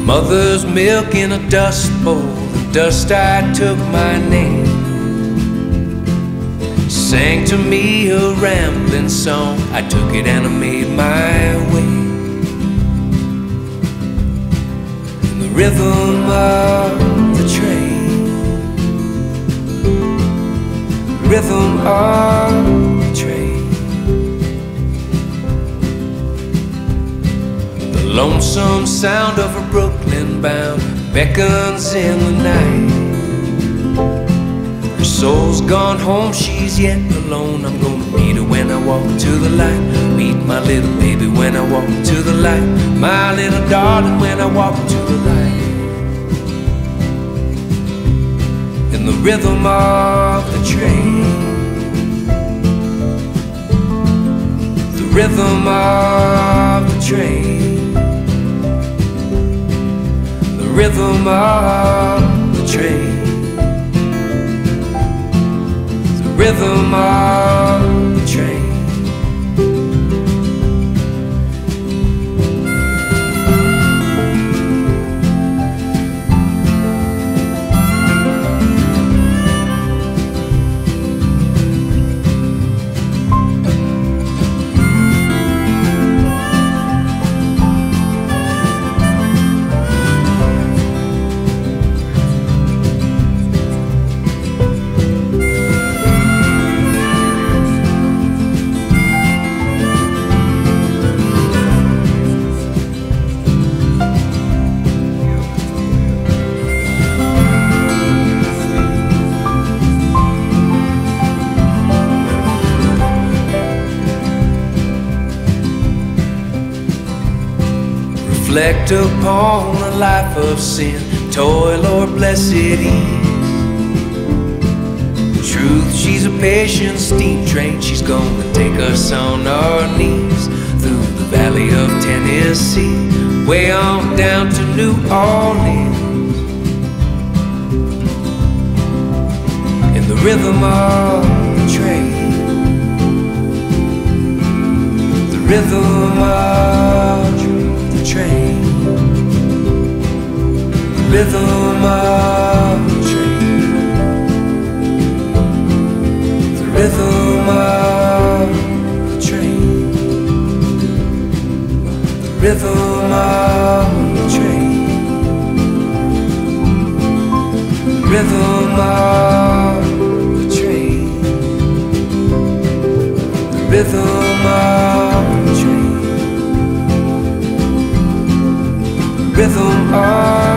Mother's milk in a dust bowl, the dust I took my name. Sang to me a rambling song, I took it and I made my way. In the rhythm of the train, rhythm of the train. The lonesome sound of a Brooklyn bound beckons in the night. Her soul's gone home, she's yet alone. I'm gonna meet her when I walk to the light. Meet my little baby when I walk to the light. My little darling when I walk to the light. In the rhythm of the train, the rhythm of the train, the rhythm of the train, the rhythm of the train. Reflect upon a life of sin, toil or blessed ease. Truth, she's a patient steam train. She's gonna take us on our knees through the valley of Tennessee, way on down to New Orleans. In the rhythm of the train, the rhythm of the train, the rhythm of the train, the rhythm of the train, the rhythm of the train, the rhythm of the train, the rhythm of the train, rhythm of